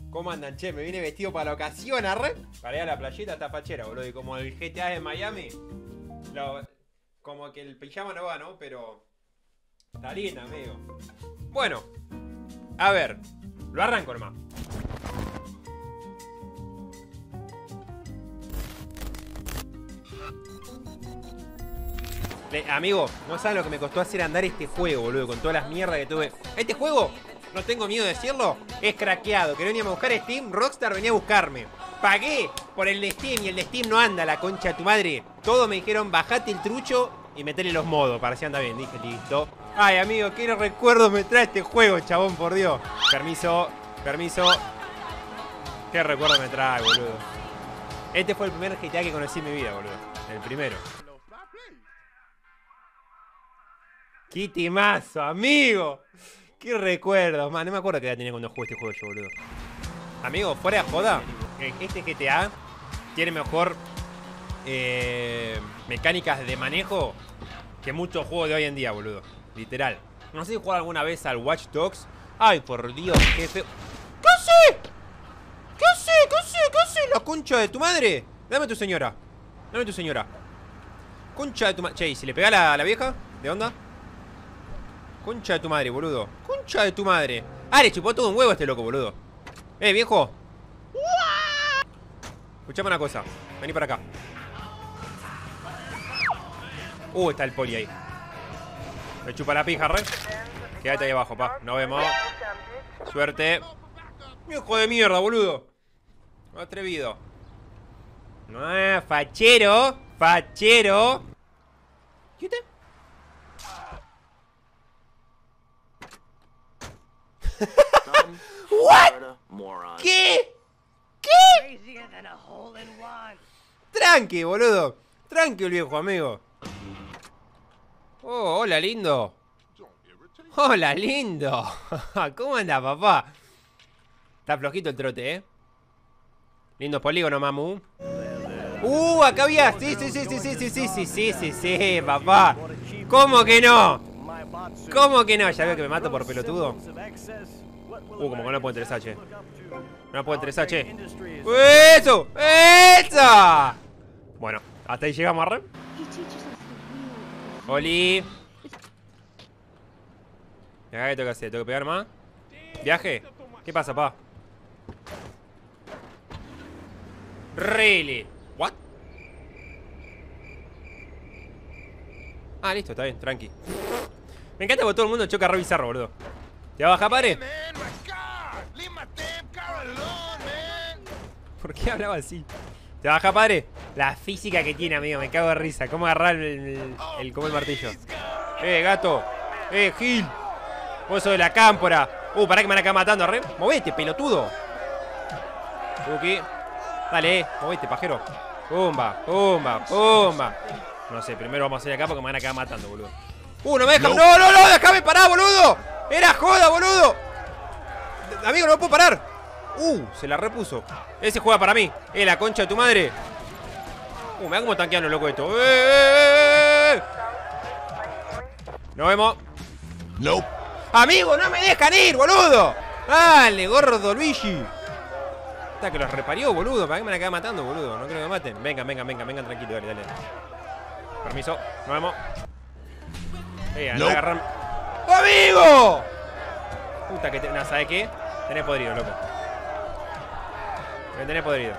¿Cómo andan, che? Me vine vestido para la ocasión, arre. Para ir a la playita está fachera, boludo. Y como el GTA de Miami, como que el pijama no va, ¿no? Pero está linda, amigo. Bueno, a ver, lo arranco nomás. Amigo, no sabes lo que me costó hacer andar este juego, boludo. Con todas las mierdas que tuve. Este juego, no tengo miedo de decirlo, es craqueado. Que no venía a buscar Steam, Rockstar venía a buscarme. Pagué por el de Steam y el de Steam no anda, la concha de tu madre. Todos me dijeron, bajate el trucho y metele los modos para si anda bien. Dije, listo. Ay, amigo, qué recuerdos me trae este juego, chabón, por Dios. Permiso, permiso. Qué recuerdo me trae, boludo. Este fue el primer GTA que conocí en mi vida, boludo. El primero. ¡Qué timazo, amigo! ¡Qué recuerdos! Man, no me acuerdo qué edad tenía cuando jugué este juego yo, boludo. Amigo, fuera de joda, este GTA tiene mejor mecánicas de manejo que muchos juegos de hoy en día, boludo. Literal. No sé si jugaron alguna vez al Watch Dogs. ¡Ay, por Dios, qué feo! ¿Qué hace? ¿Qué hace? ¿Qué hace? ¿Qué hace? ¡La concha de tu madre! Dame a tu señora. Dame a tu señora. Concha de tu madre. Che, ¿y si le pega a la vieja? ¿De onda? Concha de tu madre, boludo. Concha de tu madre. Ah, le chupó todo un huevo a este loco, boludo. Viejo. Escuchame una cosa. Vení para acá. Está el poli ahí. Me chupa la pija, re. Quédate ahí abajo, pa. Nos vemos. Suerte. Hijo de mierda, boludo. Atrevido. No, fachero. Fachero. ¿Y usted? ¿What? ¿Qué? ¿Qué? Tranqui, boludo. Tranqui el viejo, amigo. Oh, hola, lindo. Hola, lindo. ¿Cómo anda, papá? Está flojito el trote, Lindos polígonos, mamu. Acá había. Sí, papá. ¿Cómo que no? ¿Cómo que no? ¿Ya veo que me mato por pelotudo? Como que no puedo entrar H. No puedo entrar H. ¡Eso! ¡Eso! Bueno, hasta ahí llegamos, arre. Oli. ¿Y acá qué tengo que hacer? ¿Tengo que pegar más? ¿Viaje? ¿Qué pasa, pa? Really? What? Ah, listo, está bien, tranqui. Me encanta porque todo el mundo choca re bizarro, boludo. ¿Te va a bajar, padre? ¿Por qué hablaba así? ¿Te va a bajar, padre? La física que tiene, amigo, me cago de risa. ¿Cómo agarrar como el martillo? Gato. Gil. Vos sos de la cámpora. Pará que me van acá matando, re. Movete, pelotudo. Dale, movete, pajero. Pumba, pumba, pumba. No sé, primero vamos a ir acá porque me van a acabar matando, boludo. No me dejan. No, déjame parar, boludo. Era joda, boludo. Amigo, no puedo parar. Se la repuso. Ese juega para mí. La concha de tu madre. Mirá cómo tanquean los locos esto. Nos vemos. No. Amigo, no me dejan ir, boludo. Dale, gordo Luigi. Está que los reparió, boludo. ¿Para qué me van a quedar matando, boludo? No creo que me maten. Vengan, tranquilo, dale. Permiso, nos vemos. Anda a agarrar. ¡Amigo! Puta que te. No, ¿sabes qué? Tenés podrido, loco. Me tenés podrido.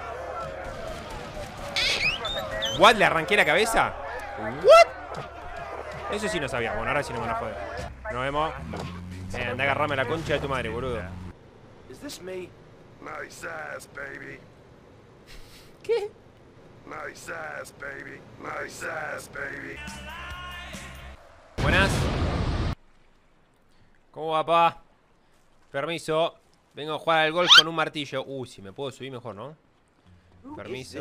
¿What? ¿Le arranqué la cabeza? ¿What? Eso sí no sabía. Bueno, ahora sí no me van a joder. Nos vemos. Anda a agarrarme la concha de tu madre, boludo. Nice ass, baby. ¿Qué? Nice ass, baby. Nice ass, baby. Buenas. ¿Cómo va, pa? Permiso. Vengo a jugar al golf con un martillo. Si me puedo subir mejor, ¿no? Permiso.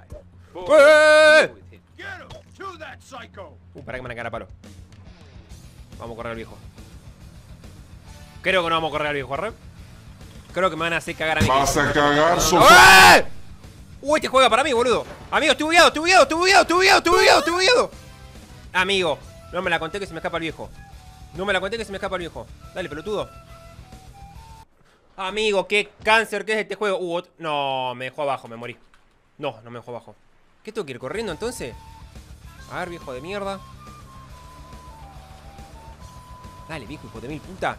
Pará que me van a cagar a palo. Vamos a correr al viejo. Creo que no vamos a correr al viejo, ¿arre? Creo que me van a hacer cagar a mí. Vas a cagar, sofá. Este juega para mí, boludo. Amigo, estoy bugueado. Amigo, no me la conté que se me escapa el viejo. Dale, pelotudo. Amigo, qué cáncer que es este juego. No, me dejó abajo, me morí. No, no me dejó abajo. ¿Qué tengo que ir corriendo entonces? A ver, viejo de mierda. Dale, viejo, hijo de mil puta.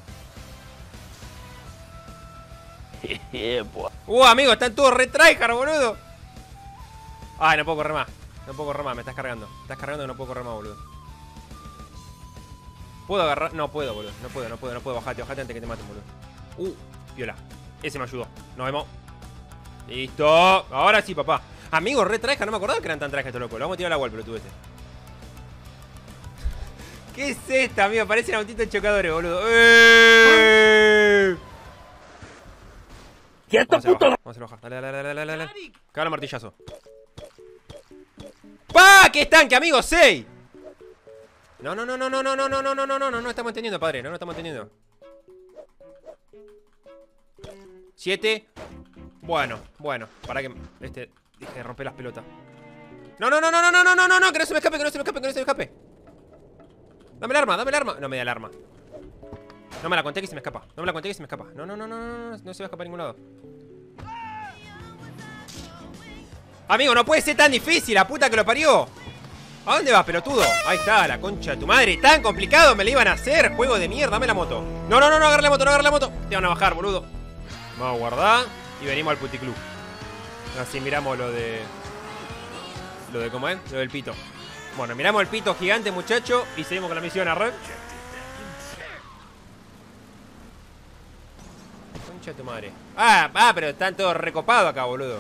Amigo, están todos re tryhard, boludo. Ay, no puedo correr más. No puedo correr más, me estás cargando. Me estás cargando y no puedo correr más, boludo. ¿Puedo agarrar? No puedo, boludo. No puedo. Bajate antes que te maten, boludo. Viola. Ese me ayudó. Nos vemos. Listo. Ahora sí, papá. Amigo, re tryhard. No me acordaba que eran tan tryhard estos locos. Lo vamos a tirar a la wall, pero tú este. ¿Qué es esta, amigo? Parecen autitos chocadores, boludo. ¡Quieto, puto! Vamos a bajar. Dale. Caga el martillazo. ¡Pa! ¡Qué estanque, amigo! ¡6! No estamos entendiendo, padre. No estamos entendiendo. 7. Bueno. Para que. Deje de romper las pelotas. No, que no se me escape. Dame el arma. No me da el arma. No me la conté que se me escapa. No, no se va a escapar a ningún lado. Amigo, no puede ser tan difícil, la puta que lo parió. ¿A dónde vas, pelotudo? Ahí está, la concha de tu madre. Tan complicado me la iban a hacer. Juego de mierda, dame la moto. No, agarra la moto. Te van a bajar, boludo. Vamos a guardar y venimos al puticlub. Así miramos lo de... ¿cómo es? Lo del pito. Bueno, miramos el pito gigante, muchacho, y seguimos con la misión a red. Concha de tu madre. Pero están todos recopados acá, boludo.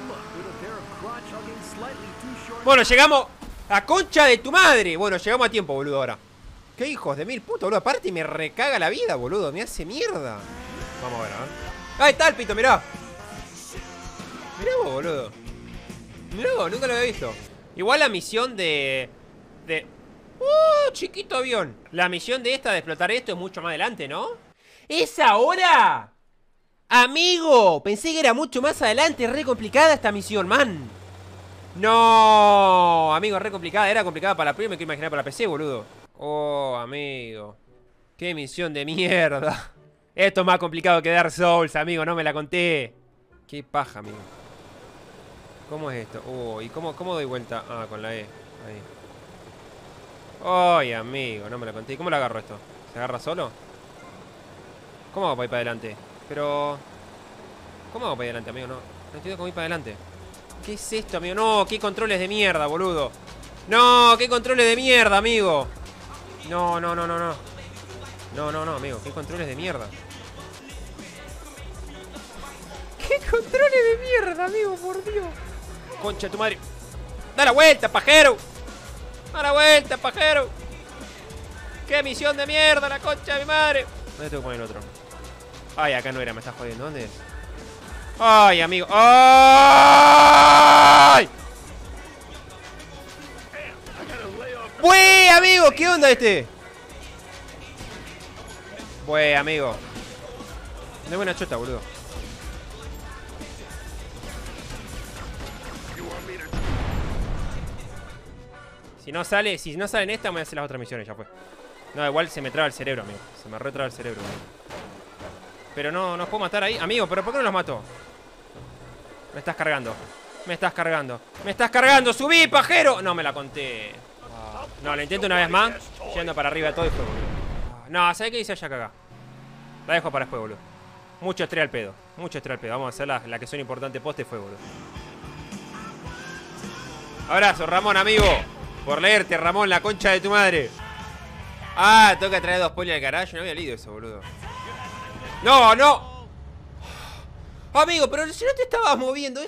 Bueno, llegamos a concha de tu madre. Bueno, llegamos a tiempo, boludo, ahora. Qué hijos de mil putos, boludo. Aparte me recaga la vida, boludo. Me hace mierda. Vamos a ver, Ahí está el pito, mirá. Mirá vos, boludo. Mirá vos, nunca lo había visto. Igual la misión de... chiquito avión. La misión de esta de explotar esto es mucho más adelante, ¿no? ¿Es ahora? Amigo, pensé que era mucho más adelante. Re complicada esta misión, man. No, amigo, re complicada. Era complicada para la Play, me quiero imaginar para la PC, boludo. Amigo. Qué misión de mierda. Esto es más complicado que Dark Souls, amigo, no me la conté. Qué paja, amigo. ¿Cómo es esto? ¿Y cómo doy vuelta? Con la E. Ahí. Ay, amigo, no me la conté. ¿Y cómo la agarro esto? ¿Se agarra solo? ¿Cómo hago para ir para adelante? Pero... ¿cómo hago para ir adelante, amigo? No entiendo cómo ir para adelante. ¿Qué es esto, amigo? No, qué controles de mierda, boludo. No, qué controles de mierda, amigo. No, amigo, qué controles de mierda. ¡Qué controles de mierda, amigo! Por Dios. Concha de tu madre. ¡Da la vuelta, pajero! ¡Da la vuelta, pajero! ¡Qué misión de mierda, la concha de mi madre! ¿Dónde tengo que poner el otro? Ay, acá no era, me estás jodiendo. ¿Dónde es? ¡Ay, amigo! ¡Ay! ¡Bue, amigo! ¿Qué onda este? Bue, amigo. No es buena chota, boludo. Si no sale en esta, voy a hacer las otras misiones, ya fue. No, igual se me traba el cerebro, amigo. Se me retraba el cerebro, amigo. Pero no puedo matar ahí. Amigo, ¿pero por qué no los mato? Me estás cargando. ¡Subí, pajero! No, me la conté. No, lo intento una vez más. Yendo para arriba todo y fue, boludo. No, ¿sabes qué dice allá acá? La dejo para después, boludo. Mucho estrés al pedo. Vamos a hacer la que son importantes poste fue, boludo. Abrazo, Ramón, amigo. Por leerte, Ramón, la concha de tu madre. Tengo que traer 2 polis al garaje. No había leído eso, boludo. ¡No! Amigo, pero si no te estabas moviendo.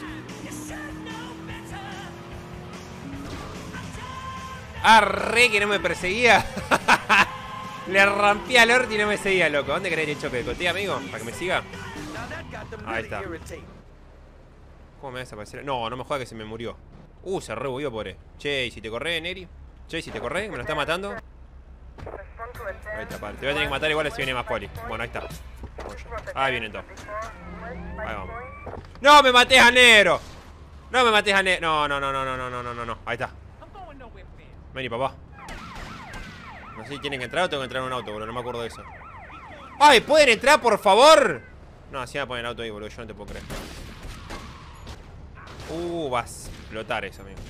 Arre, que no me perseguía. Le rampé al orto y no me seguía, loco. ¿Dónde querés ir el choque de coté, amigo? ¿Para que me siga? Ahí está. ¿Cómo me desapareció? No me juega que se me murió. Se rebugueó, pobre. Che, ¿y si te corre, Neri? Che, ¿y si te corre? ¿Me lo está matando? Ahí está, padre. Te voy a tener que matar igual si viene más poli. Bueno, ahí está. Ahí vienen todos. Ahí vamos. ¡No me mates a negro! No. Ahí está. Vení, papá. No sé si tienen que entrar o tengo que entrar en un auto, boludo. No me acuerdo de eso. ¡Ay, pueden entrar, por favor! No, así va a poner el auto ahí, boludo. Yo no te puedo creer. Vas a explotar eso, amigo.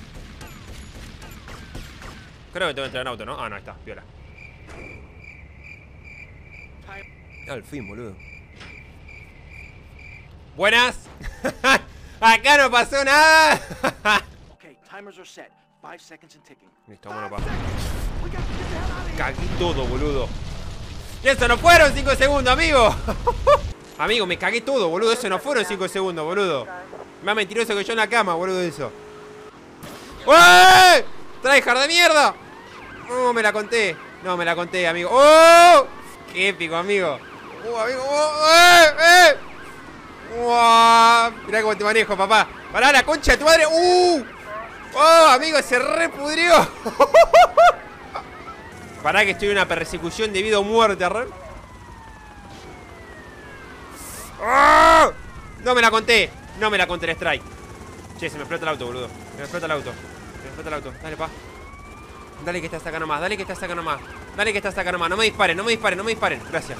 Creo que tengo que entrar en auto, ¿no? Ah, no, ahí está, piola. Al fin, boludo. Buenas. Acá no pasó nada. Listo, vámonos, pa. Cagué todo, boludo. Y eso no fueron 5 segundos, amigo. Amigo, me cagué todo, boludo. Eso no fueron 5 segundos, boludo. Más mentiroso que yo en la cama, boludo, eso. ¡Uy! ¡Tryhard de mierda! No, me la conté. No, me la conté, amigo. ¡Oh! ¡Qué épico, amigo! Amigo! Mirá cómo te manejo, papá. ¡Pará, la concha de tu madre! ¡Oh, amigo! Se repudrió. Pará que estoy en una persecución de vida o muerte, ¿arre? ¡Oh! No me la conté. No me la conté el strike. Che, se me explota el auto, boludo. Se me explota el auto. Se me explota el auto. Dale, pa. Dale que estás acá nomás. Dale que estás acá nomás. Dale que estás acá nomás. No me disparen, no me disparen, no me disparen. Gracias.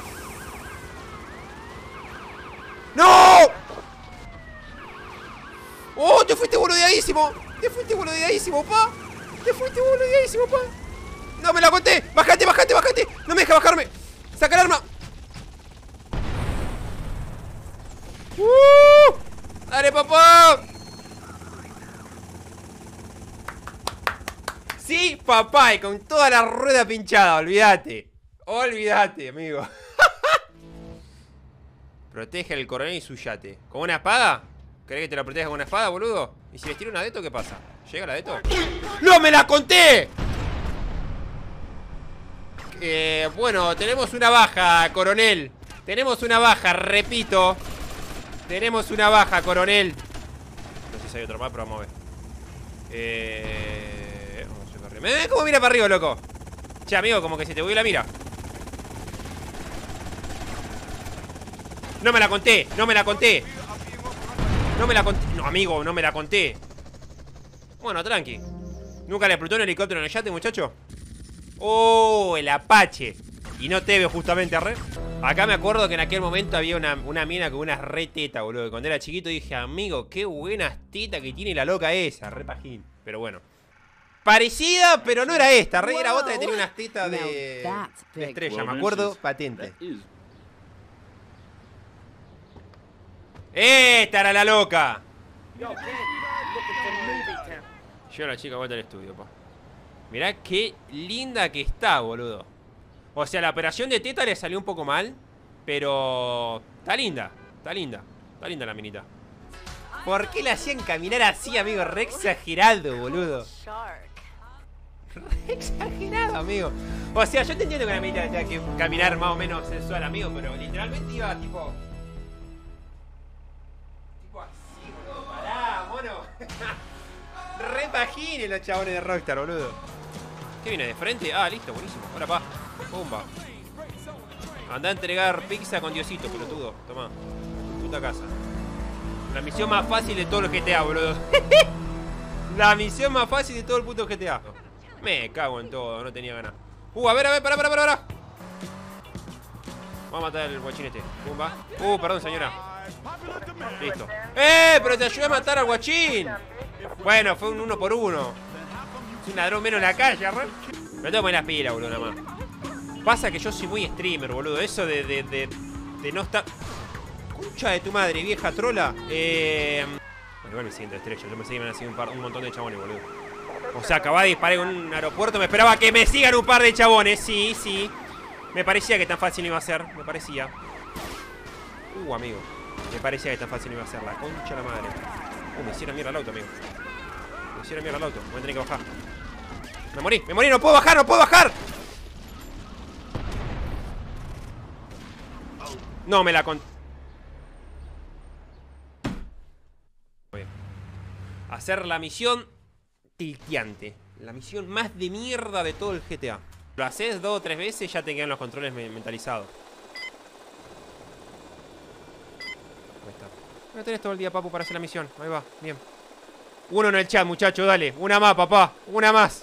¡No! ¡Oh! Te fuiste boludeadísimo. Te fuiste boludeadísimo, pa. Te fuiste boludeadísimo, pa. No me la conté. Bájate, bájate, bájate. No me deja bajarme. Saca el arma. ¡Dale, papá! Sí, papá, y con toda la rueda pinchada, olvídate. Olvídate, amigo. Protege al coronel y su yate. ¿Con una espada? ¿Querés que te la proteja con una espada, boludo? ¿Y si les tiro una deto, qué pasa? ¿Llega la deto? ¡No me la conté! Bueno, tenemos una baja, coronel. Tenemos una baja, repito. Tenemos una baja, coronel. No sé si hay otro más, pero vamos a ver. Vamos a correr. ¿Me cómo mira para arriba, loco? Che, amigo, como que se te voy la mira. No me la conté, no me la conté. No me la conté. No, amigo, no me la conté. Bueno, tranqui. ¿Nunca le explotó un helicóptero en el yate, muchacho? Oh, el Apache. Y no te veo justamente, arre. Acá me acuerdo que en aquel momento había una mina con unas re tetas, boludo. Cuando era chiquito dije, amigo, qué buenas tetas que tiene la loca esa, re pajín. Pero bueno. Parecida, pero no era esta, re era otra que tenía unas tetas de estrella, me acuerdo, patente. ¡Esta era la loca! Lleva la chica vuelta al estudio, pa. Mirá qué linda que está, boludo. O sea, la operación de teta le salió un poco mal, pero está linda, está linda. Está linda la minita. ¿Por qué la hacían caminar así, amigo? Re exagerado, boludo. Re exagerado, amigo. O sea, yo te entiendo que la minita tenía que caminar más o menos sensual, amigo, pero literalmente iba tipo... Tipo así, boludo. Pará, mono. Re pajines los chabones de Rockstar, boludo. ¿Qué viene de frente? Ah, listo, buenísimo. Ahora pa. Pumba. Andá a entregar pizza con Diosito, pelotudo. Tomá. Puta casa. La misión más fácil de todo el GTA, boludo. La misión más fácil de todo el puto GTA. Me cago en todo, no tenía ganas. A ver, pará. Vamos a matar al guachín este. Pumba. Perdón, señora. Listo. Pero te ayudé a matar al guachín. Bueno, fue un 1 por 1. Es un ladrón menos en la calle, ¿no? Me tengo que poner las pilas, boludo, nada más. Pasa que yo soy muy streamer, boludo. Eso de no estar... Concha de tu madre, vieja trola. Bueno, igual me siguen 3 estrellas. Yo pensé que iban a seguir un montón de chabones, boludo. O sea, acababa de disparar en un aeropuerto. Me esperaba que me sigan un par de chabones. Sí. Me parecía que tan fácil no iba a ser. Me parecía. Amigo. Me parecía que tan fácil no iba a ser. La concha de la madre. Me hicieron mierda el auto, amigo. Me hicieron mierda el auto. Voy a tener que bajar. Me morí, no puedo bajar, No me la con... Hacer la misión tilteante. La misión más de mierda de todo el GTA. Lo haces 2 o 3 veces, ya te quedan los controles mentalizados. Ahí está. No tenés todo el día, papu, para hacer la misión. Ahí va, bien. Uno en el chat, muchacho, dale. Una más, papá. Una más.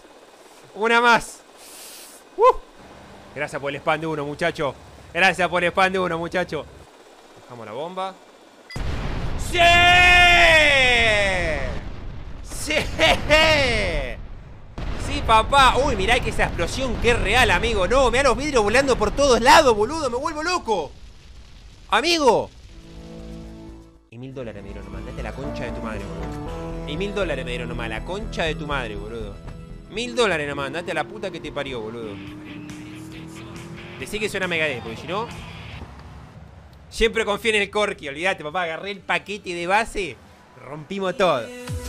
Gracias por el spam de uno, muchacho. Gracias por el spam de uno, muchacho. Vamos a la bomba. ¡Sí! ¡Sí! ¡Sí, papá! Uy, mirá que esa explosión que es real, amigo. No, mirá los vidrios volando por todos lados, boludo. Me vuelvo loco. Amigo. Y $1000 me dieron nomás. Date la concha de tu madre, boludo. Y $1000 me dieron nomás. La concha de tu madre, boludo. $1000 nomás. Date a la puta que te parió, boludo. Decí que suena Megadeth, porque si no... Siempre confío en el Corki. Olvídate, papá. Agarré el paquete de base. Rompimos todo.